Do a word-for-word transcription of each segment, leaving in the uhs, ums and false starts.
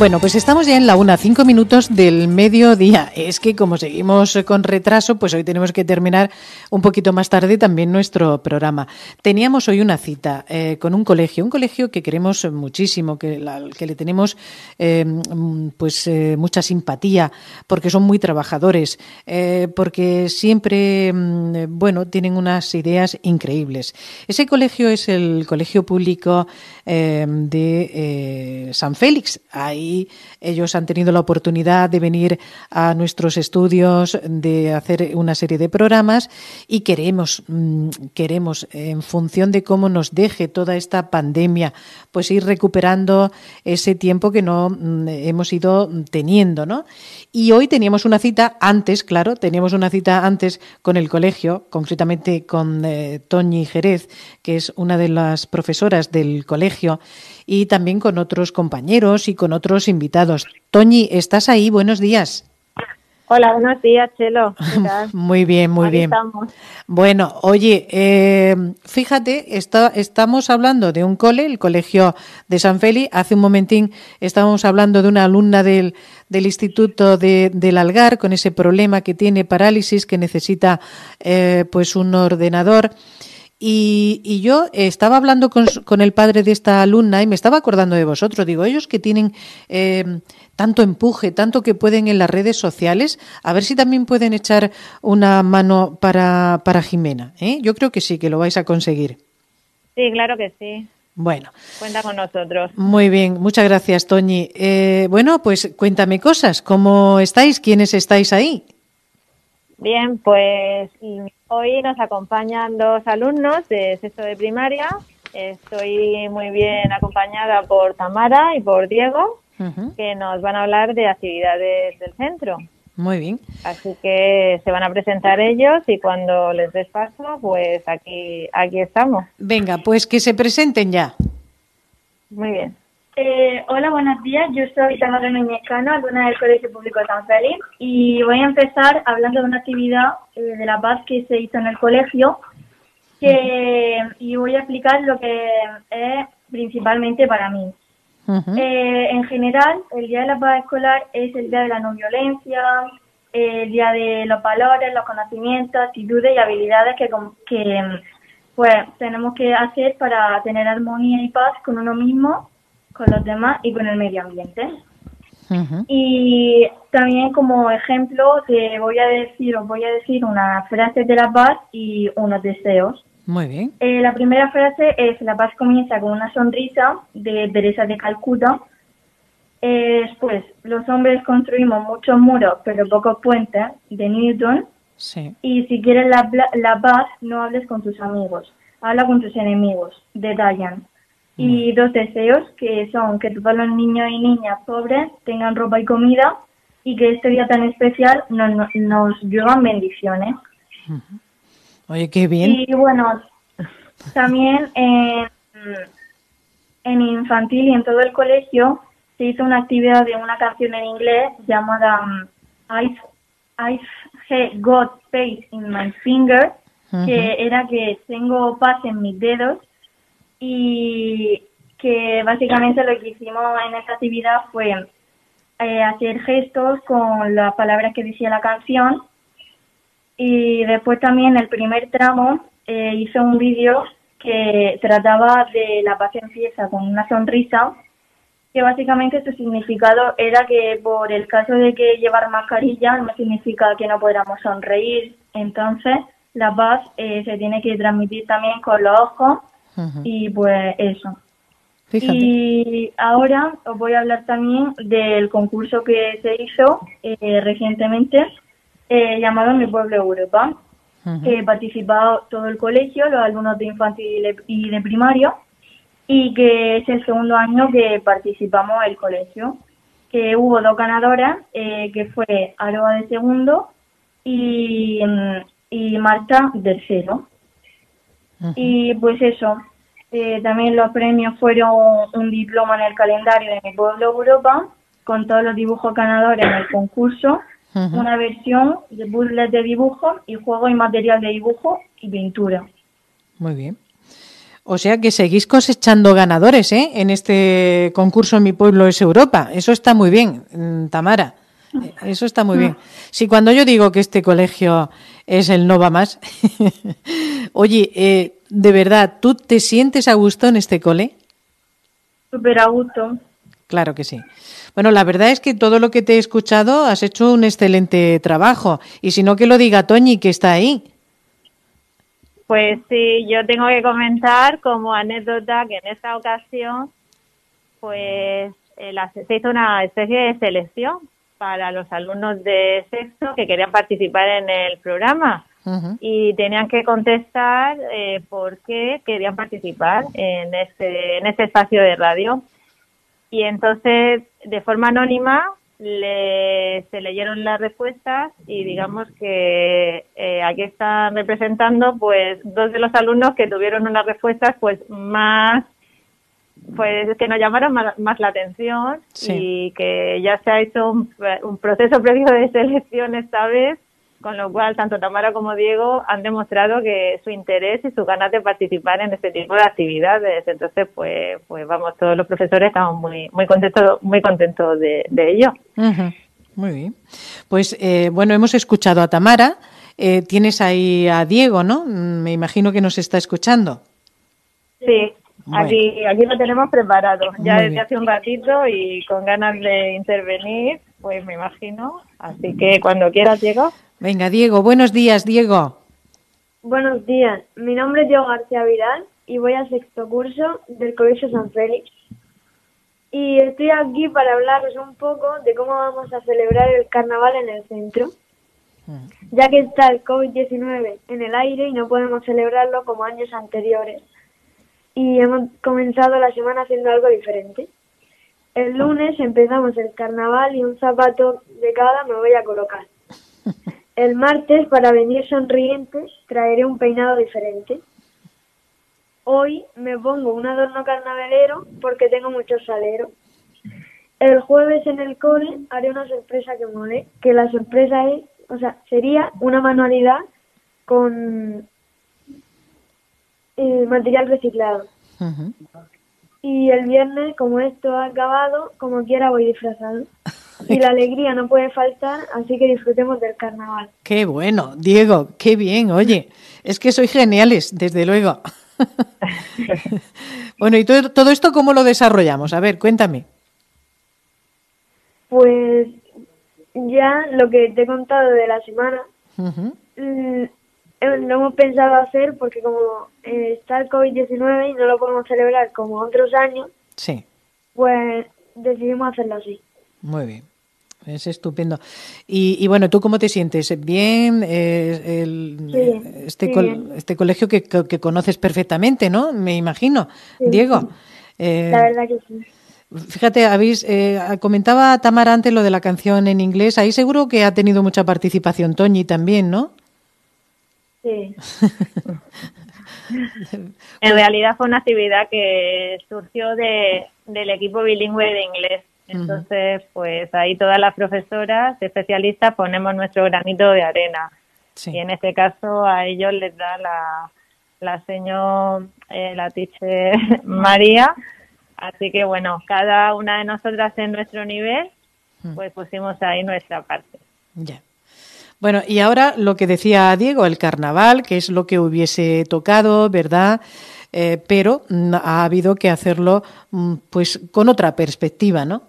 Bueno, pues estamos ya en la una, cinco minutos del mediodía. Es que como seguimos con retraso, pues hoy tenemos que terminar un poquito más tarde también nuestro programa. Teníamos hoy una cita eh, con un colegio, un colegio que queremos muchísimo, que, la, que le tenemos eh, pues eh, mucha simpatía, porque son muy trabajadores, eh, porque siempre, bueno, tienen unas ideas increíbles. Ese colegio es el Colegio Público eh, de eh, San Félix. Ahí ellos han tenido la oportunidad de venir a nuestros estudios, de hacer una serie de programas y queremos, queremos en función de cómo nos deje toda esta pandemia, pues ir recuperando ese tiempo que no hemos ido teniendo, ¿no? Y hoy teníamos una cita antes, claro, teníamos una cita antes con el colegio, concretamente con eh, Toñi Jerez, que es una de las profesoras del colegio, y también con otros compañeros y con otros invitados. Toñi, ¿estás ahí? Buenos días. Hola, buenos días, Chelo. ¿Qué tal? Muy bien, muy Aquí bien. estamos. Bueno, oye, eh, fíjate, está, estamos hablando de un cole, el Colegio de San Félix. Hace un momentín estábamos hablando de una alumna del, del Instituto de, del Algar con ese problema que tiene parálisis, que necesita eh, pues un ordenador. Y, y yo estaba hablando con, con el padre de esta alumna y me estaba acordando de vosotros. Digo, ellos que tienen eh, tanto empuje, tanto que pueden en las redes sociales, a ver si también pueden echar una mano para, para Jimena, ¿eh? Yo creo que sí, que lo vais a conseguir. Sí, claro que sí. Bueno. Cuenta con nosotros. Muy bien, muchas gracias, Toñi. Eh, bueno, pues cuéntame cosas. ¿Cómo estáis? ¿Quiénes estáis ahí? Bien, pues hoy nos acompañan dos alumnos de sexto de primaria. Estoy muy bien acompañada por Tamara y por Diego, uh-huh. que nos van a hablar de actividades del centro. Muy bien. Así que se van a presentar ellos y cuando les des paso, pues aquí, aquí estamos. Venga, pues que se presenten ya. Muy bien. Eh, hola, buenos días. Yo soy Tamara Meñescano, alumna del Colegio Público de San Félix, y voy a empezar hablando de una actividad eh, de la paz que se hizo en el colegio, que, y voy a explicar lo que es principalmente para mí. Uh-huh. Eh, en general, el Día de la Paz Escolar es el Día de la No Violencia, eh, el Día de los valores, los conocimientos, actitudes y habilidades que, que pues, tenemos que hacer para tener armonía y paz con uno mismo, con los demás y con el medio ambiente. Uh-huh. Y también como ejemplo te voy a decir, os voy a decir unas frases de la paz y unos deseos. Muy bien. Eh, la primera frase es: la paz comienza con una sonrisa, de Teresa de Calcuta. Eh, después, los hombres construimos muchos muros pero pocos puentes, de Newton. Sí. Y si quieres la, la paz, no hables con tus amigos, habla con tus enemigos, de Dayan. Y dos deseos, que son que todos los niños y niñas pobres tengan ropa y comida, y que este día tan especial nos, nos, nos lluevan bendiciones. Uh-huh. Oye, qué bien. Y bueno, también en, en infantil y en todo el colegio se hizo una actividad de una canción en inglés llamada um, I've, I've got space in my finger, uh-huh. que era que tengo paz en mis dedos. Y que básicamente lo que hicimos en esta actividad fue eh, hacer gestos con las palabras que decía la canción. Y después también el primer tramo eh, hizo un vídeo que trataba de la paz empieza con una sonrisa, que básicamente su significado era que por el caso de que llevar mascarilla no significa que no podamos sonreír. Entonces la paz eh, se tiene que transmitir también con los ojos. Uh-huh. Y pues eso. Fíjate. Y ahora os voy a hablar también del concurso que se hizo eh, recientemente, eh, llamado Mi Pueblo Europa, uh-huh. que participado todo el colegio, los alumnos de infantil y de primario, y que es el segundo año que participamos el colegio, que hubo dos ganadoras, eh, que fue Aroa de segundo y, y Marta de tercero. Uh-huh. Y pues eso, eh, también los premios fueron un diploma en el calendario de Mi Pueblo Europa, con todos los dibujos ganadores en el concurso, uh-huh. una versión de puzzles de dibujo y juego y material de dibujo y pintura. Muy bien. O sea que seguís cosechando ganadores, ¿eh? En este concurso Mi Pueblo es Europa. Eso está muy bien, Tamara. Eso está muy bien. Si cuando yo digo que este colegio es el no va más, oye, eh, de verdad, ¿tú te sientes a gusto en este cole? Súper a gusto. Claro que sí. Bueno, la verdad es que todo lo que te he escuchado has hecho un excelente trabajo. Y si no, que lo diga Toñi, que está ahí. Pues sí, yo tengo que comentar como anécdota que en esta ocasión pues eh, la, se hizo una especie de selección para los alumnos de sexto que querían participar en el programa uh-huh. y tenían que contestar eh, por qué querían participar en este, en este espacio de radio. Y entonces, de forma anónima, le, se leyeron las respuestas y digamos que eh, aquí están representando pues dos de los alumnos que tuvieron unas respuestas pues más pues que nos llamaron más, más la atención sí. y que ya se ha hecho un, un proceso previo de selección esta vez, con lo cual tanto Tamara como Diego han demostrado que su interés y su ganas de participar en este tipo de actividades. Entonces, pues, pues vamos, todos los profesores estamos muy, muy contentos, muy contentos de, de ello. Uh-huh. Muy bien. Pues eh, bueno, hemos escuchado a Tamara. Eh, tienes ahí a Diego, ¿no? Me imagino que nos está escuchando. Sí. Bueno. Aquí, aquí lo tenemos preparado, ya desde hace un ratito y con ganas de intervenir, pues me imagino. Así que cuando quieras, Diego. Venga, Diego, buenos días, Diego. Buenos días, mi nombre es Diego García Vidal y voy al sexto curso del Colegio San Félix. Y estoy aquí para hablaros un poco de cómo vamos a celebrar el carnaval en el centro, ya que está el COVID diecinueve en el aire y no podemos celebrarlo como años anteriores. Y hemos comenzado la semana haciendo algo diferente. El lunes empezamos el carnaval y un zapato de cada me voy a colocar. El martes, para venir sonriente, traeré un peinado diferente. Hoy me pongo un adorno carnavalero porque tengo muchos saleros. El jueves en el cole haré una sorpresa que mole, que la sorpresa es, o sea, sería una manualidad con Eh, material reciclado. Uh-huh. Y el viernes, como esto ha acabado, como quiera voy disfrazado. Y la alegría no puede faltar, así que disfrutemos del carnaval. Qué bueno, Diego, qué bien, oye, es que sois geniales, desde luego. Bueno, ¿y todo, todo esto cómo lo desarrollamos? A ver, cuéntame. Pues ya lo que te he contado de la semana, uh-huh. mm, lo hemos pensado hacer porque como eh, está el COVID diecinueve y no lo podemos celebrar como otros años, sí. Pues decidimos hacerlo así. Muy bien, es estupendo. Y, y bueno, ¿tú cómo te sientes? ¿Bien? Eh, el, sí, este, sí, col, bien. este colegio que, que, que conoces perfectamente, ¿no? Me imagino. Sí, Diego. Eh, la verdad que sí. Fíjate, habéis eh, comentaba Tamara antes lo de la canción en inglés. Ahí seguro que ha tenido mucha participación Toñi también, ¿no? Sí. En realidad fue una actividad que surgió de, del equipo bilingüe de inglés. Entonces, uh-huh. pues ahí todas las profesoras especialistas ponemos nuestro granito de arena. Sí. Y en este caso a ellos les da la, la señor, eh, la teacher María. Así que bueno, cada una de nosotras en nuestro nivel, pues pusimos ahí nuestra parte. Ya. Yeah. Bueno, y ahora lo que decía Diego, el carnaval, que es lo que hubiese tocado, ¿verdad? Eh, pero ha habido que hacerlo pues con otra perspectiva, ¿no?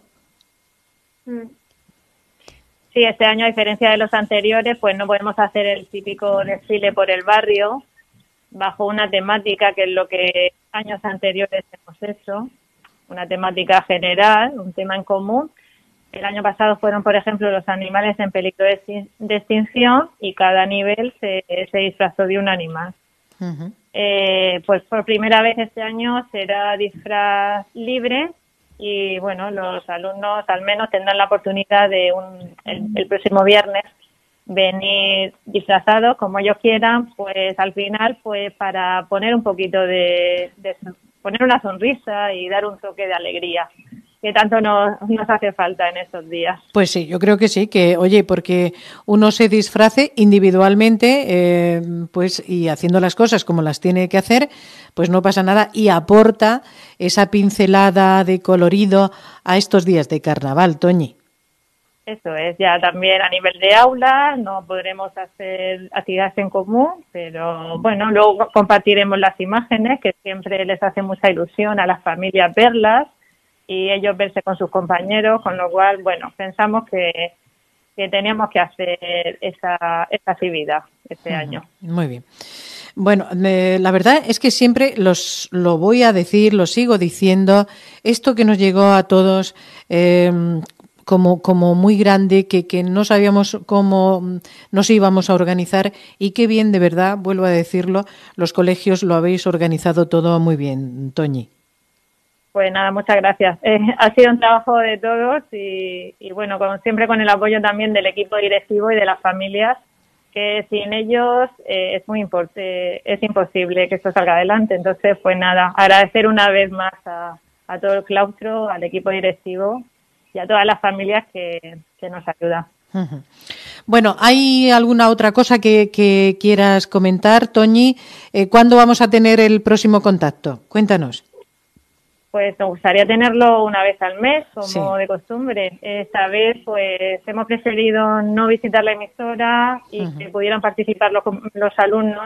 Sí, este año, a diferencia de los anteriores, pues no podemos hacer el típico desfile por el barrio bajo una temática que es lo que años anteriores hemos hecho, una temática general, un tema en común. El año pasado fueron, por ejemplo, los animales en peligro de extinción y cada nivel se, se disfrazó de un animal. Uh-huh. Eh, pues por primera vez este año será disfraz libre y, bueno, los alumnos al menos tendrán la oportunidad de un, el, el próximo viernes venir disfrazados como ellos quieran, pues al final, pues para poner un poquito de, de poner una sonrisa y dar un toque de alegría. que tanto nos, nos hace falta en estos días. Pues sí, yo creo que sí, que oye, porque uno se disfrace individualmente, eh, pues y haciendo las cosas como las tiene que hacer, pues no pasa nada y aporta esa pincelada de colorido a estos días de carnaval, Toñi. Eso es, ya también a nivel de aula no podremos hacer actividades en común, pero bueno, luego compartiremos las imágenes, que siempre les hace mucha ilusión a las familias verlas y ellos verse con sus compañeros, con lo cual, bueno, pensamos que, que teníamos que hacer esa, esa actividad este uh-huh. año. Muy bien. Bueno, me, la verdad es que siempre los lo voy a decir, lo sigo diciendo, esto que nos llegó a todos eh, como, como muy grande, que, que no sabíamos cómo nos íbamos a organizar y qué bien, de verdad, vuelvo a decirlo, los colegios lo habéis organizado todo muy bien, Toñi. Pues nada, muchas gracias. Eh, ha sido un trabajo de todos y, y bueno, como siempre con el apoyo también del equipo directivo y de las familias, que sin ellos eh, es muy import- eh, es imposible que esto salga adelante. Entonces, pues nada, agradecer una vez más a, a todo el claustro, al equipo directivo y a todas las familias que, que nos ayudan. Uh-huh. Bueno, ¿hay alguna otra cosa que, que quieras comentar, Toñi? Eh, ¿Cuándo vamos a tener el próximo contacto? Cuéntanos. Pues nos gustaría tenerlo una vez al mes, como sí. de costumbre. Esta vez, pues, hemos preferido no visitar la emisora y uh-huh. que pudieran participar los, los alumnos.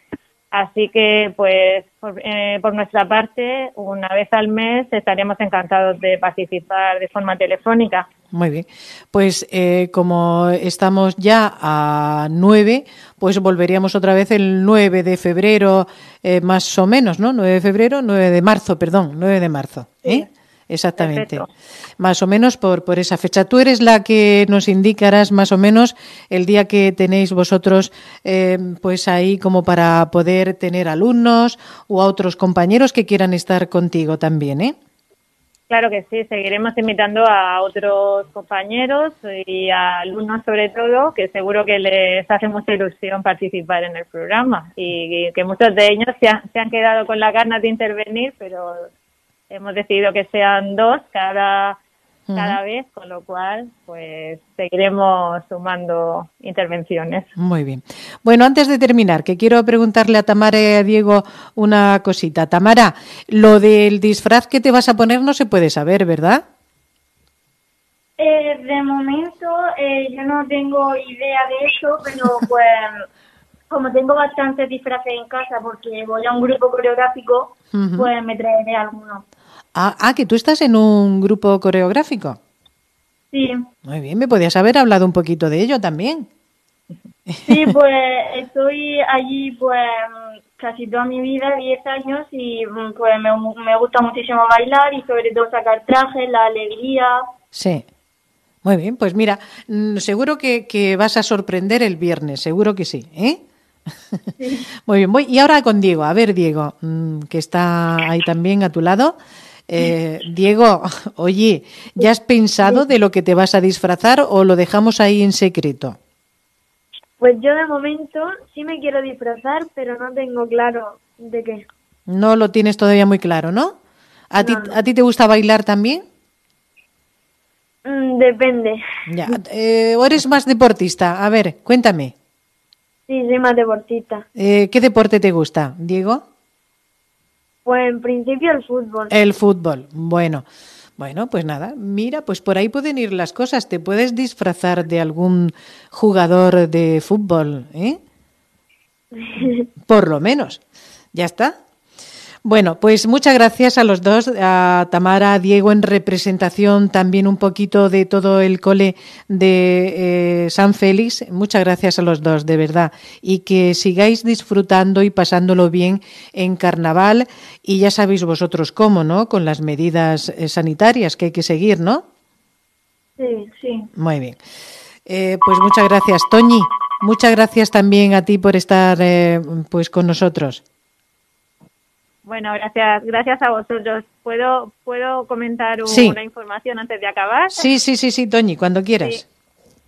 Así que, pues, por, eh, por nuestra parte, una vez al mes estaríamos encantados de participar de forma telefónica. Muy bien. Pues eh, como estamos ya a nueve, pues volveríamos otra vez el nueve de febrero, eh, más o menos, ¿no? nueve de febrero, nueve de marzo, perdón, nueve de marzo. ¿eh? Sí. Exactamente. Perfecto. Más o menos por, por esa fecha. Tú eres la que nos indicarás más o menos el día que tenéis vosotros, eh, pues ahí como para poder tener alumnos o a otros compañeros que quieran estar contigo también, ¿eh? Claro que sí, seguiremos invitando a otros compañeros y a alumnos sobre todo, que seguro que les hace mucha ilusión participar en el programa y que muchos de ellos se han, se han quedado con la ganas de intervenir, pero hemos decidido que sean dos cada, uh-huh. cada vez, con lo cual pues seguiremos sumando intervenciones. Muy bien. Bueno, antes de terminar, que quiero preguntarle a Tamara y a Diego una cosita. Tamara, lo del disfraz que te vas a poner no se puede saber, ¿verdad? Eh, de momento eh, yo no tengo idea de eso, pero pues como tengo bastantes disfraces en casa porque voy a un grupo coreográfico, uh-huh. pues me traeré algunos. Ah, ah, que tú estás en un grupo coreográfico. Sí. Muy bien, me podías haber hablado un poquito de ello también. Sí, pues estoy allí pues casi toda mi vida, diez años, y pues me, me gusta muchísimo bailar y sobre todo sacar trajes, la alegría. Sí. Muy bien, pues mira, seguro que, que vas a sorprender el viernes, seguro que sí, ¿eh? Sí. Muy bien, voy, y ahora con Diego. A ver, Diego, que está ahí también a tu lado. Eh, Diego, oye, ¿ya has pensado de lo que te vas a disfrazar o lo dejamos ahí en secreto? Pues yo de momento sí me quiero disfrazar, pero no tengo claro de qué. No lo tienes todavía muy claro, ¿no? ¿A, no, ti, no. ¿a ti te gusta bailar también? Mm, depende. Ya. Eh, ¿O eres más deportista? A ver, cuéntame. Sí, soy más deportista. Eh, ¿Qué deporte te gusta, Diego? Pues en principio el fútbol. El fútbol, bueno. Bueno, pues nada, mira, pues por ahí pueden ir las cosas. Te puedes disfrazar de algún jugador de fútbol, ¿eh? Por lo menos. Ya está. Bueno, pues muchas gracias a los dos, a Tamara, a Diego, en representación también un poquito de todo el cole de eh, San Félix. Muchas gracias a los dos, de verdad. Y que sigáis disfrutando y pasándolo bien en Carnaval. Y ya sabéis vosotros cómo, ¿no? Con las medidas eh, sanitarias que hay que seguir, ¿no? Sí, sí. Muy bien. Eh, pues muchas gracias, Toñi. Muchas gracias también a ti por estar eh, pues con nosotros. Bueno, gracias, gracias a vosotros. ¿Puedo, puedo comentar un, sí. una información antes de acabar? Sí, sí, sí, sí, Toñi, cuando quieras. Sí.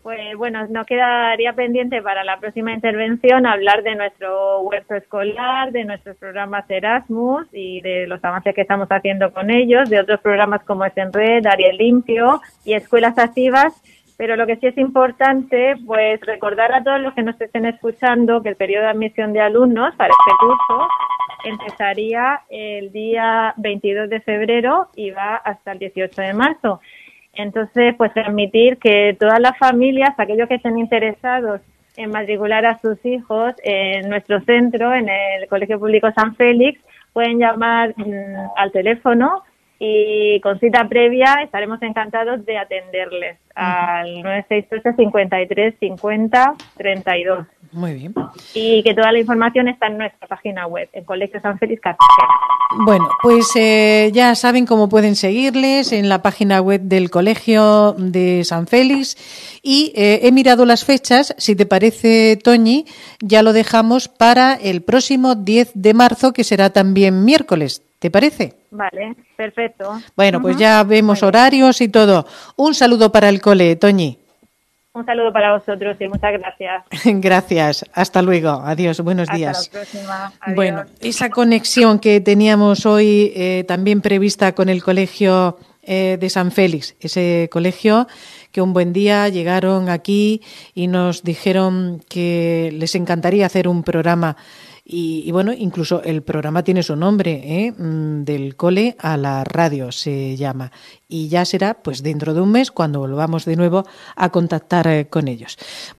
Pues bueno, nos quedaría pendiente para la próxima intervención hablar de nuestro huerto escolar, de nuestros programas Erasmus y de los avances que estamos haciendo con ellos, de otros programas como Es en Red, Ariel Limpio y Escuelas Activas. Pero lo que sí es importante, pues recordar a todos los que nos estén escuchando que el periodo de admisión de alumnos para este curso empezaría el día veintidós de febrero y va hasta el dieciocho de marzo. Entonces, pues transmitir que todas las familias, aquellos que estén interesados en matricular a sus hijos en nuestro centro, en el Colegio Público San Félix, pueden llamar mmm, al teléfono y con cita previa estaremos encantados de atenderles al nueve seis ocho, cincuenta y tres, cincuenta, treinta y dos. Muy bien. Y que toda la información está en nuestra página web, en Colegio San Félix Cartagena. Bueno, pues eh, ya saben cómo pueden seguirles en la página web del Colegio de San Félix y eh, he mirado las fechas, si te parece, Toñi, ya lo dejamos para el próximo diez de marzo, que será también miércoles, ¿te parece? Vale, perfecto. Bueno, pues uh-huh. ya vemos horarios y todo. Un saludo para el cole, Toñi. Un saludo para vosotros y muchas gracias. Gracias. Hasta luego. Adiós. Buenos Hasta días. Hasta la próxima. Adiós. Bueno, esa conexión que teníamos hoy eh, también prevista con el Colegio eh, de San Félix, ese colegio que un buen día llegaron aquí y nos dijeron que les encantaría hacer un programa. Y, y bueno, incluso el programa tiene su nombre, ¿eh? Del cole a la radio se llama. Y ya será pues dentro de un mes cuando volvamos de nuevo a contactar eh, con ellos.